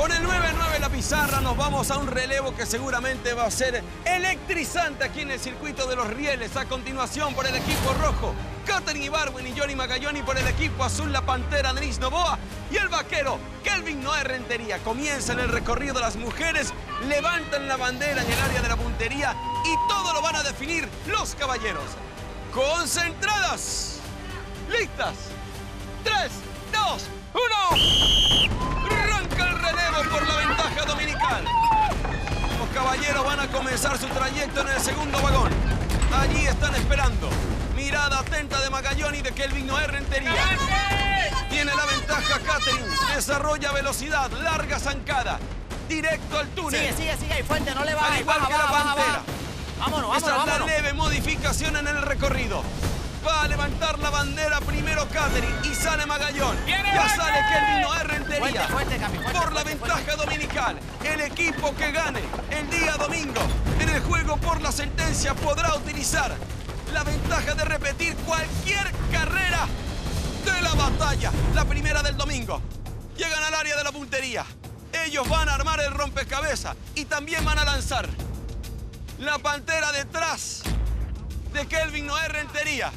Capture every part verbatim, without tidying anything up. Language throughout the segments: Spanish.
Con el nueve nueve en la pizarra nos vamos a un relevo que seguramente va a ser electrizante aquí en el circuito de los rieles. A continuación, por el equipo rojo, Katherine Ibargüen y Johnny Magalloni. Por el equipo azul, la pantera Denise Novoa y el vaquero Kelvin Noé Rentería. Comienzan el recorrido de las mujeres, levantan la bandera en el área de la puntería y todo lo van a definir los caballeros. Concentradas, listas, tres, dos, uno. Arranca el relevo por la ventaja dominical. Los caballeros van a comenzar su trayecto en el segundo vagón. Allí están esperando. Mirada atenta de Magalloni y de Kelvin Noé Rentería. Tiene la ventaja Katherine. Desarrolla velocidad, larga zancada. Directo al túnel. Sigue, sigue, sigue. Hay fuente, no le va. Al igual baja, que la baja, pantera. baja. Vámonos, vámonos, Esa es la vámonos. leve modificación en el recorrido. Va a levantar la bandera primero Katherine y sale Magallón. Ya sale Kelvin Noé Rentería. Fuerte, fuerte, Capi, fuerte, por la fuerte, ventaja fuerte. dominical. El equipo que gane el día domingo en el juego por la sentencia podrá utilizar la ventaja de repetir cualquier carrera de la batalla. La primera del domingo. Llegan al área de la puntería. Ellos van a armar el rompecabezas y también van a lanzar. La pantera detrás de Kelvin Noé Rentería.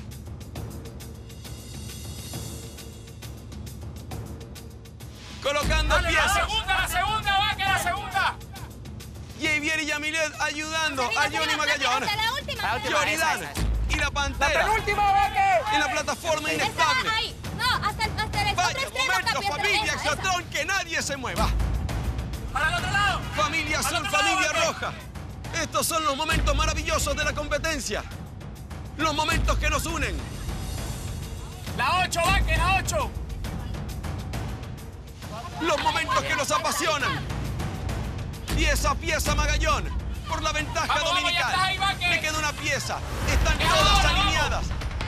Colocando Dale, piezas. la segunda, la segunda, va, que la segunda. Javier y Yamilet ayudando a Johnny Magallón. Hasta la última. La última. Joridán esa, esa. y la La pantera penúltima, va, que. en la plataforma inestable. Ahí. No, hasta, el- hasta el otro Vaya extremo, momento, Capi, hasta familia esa, esa. Exatlón, que nadie se mueva. Para el otro lado. Familia Al azul, otro lado, familia Vaque. roja. Estos son los momentos maravillosos de la competencia. Los momentos que nos unen. La ocho, va, que la ocho. Los momentos que nos apasionan. Pieza a pieza Magallón. Por la ventaja Vamos, vamos, ya dominical. estás ahí, Vaque. Le queda una pieza. Están Vamos, todas vamos. alineadas.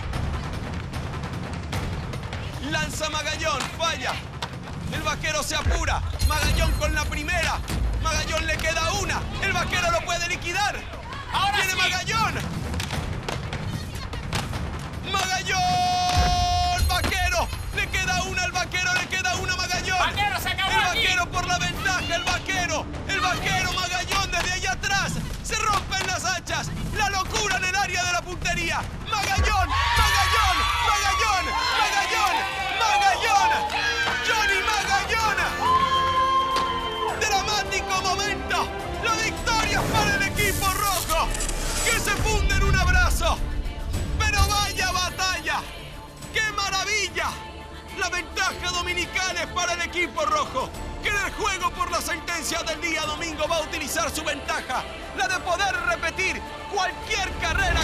Lanza Magallón, falla. El vaquero se apura. Magallón con la primera. Magallón le queda una. El vaquero lo puede liquidar. Ahora ¡Viene sí. Magallón! ¡Magallón! ¡Vaquero! Le queda una al vaquero, le queda una a Magallón. Vaquero, se acabó El aquí. vaquero por la ventaja, el vaquero. El vaquero Magallón desde allá atrás. Se rompen las hachas. La locura en el área de la puntería. Magallón, Magallón, Magallón, Magallón, Magallón. Johnny Magallón. Dramático momento. La victoria para el equipo rojo, que se funde en un abrazo. Pero vaya batalla. ¡Qué maravilla! La ventaja dominical es para el equipo rojo, que en el juego por la sentencia del día domingo va a utilizar su ventaja, la de poder repetir cualquier carrera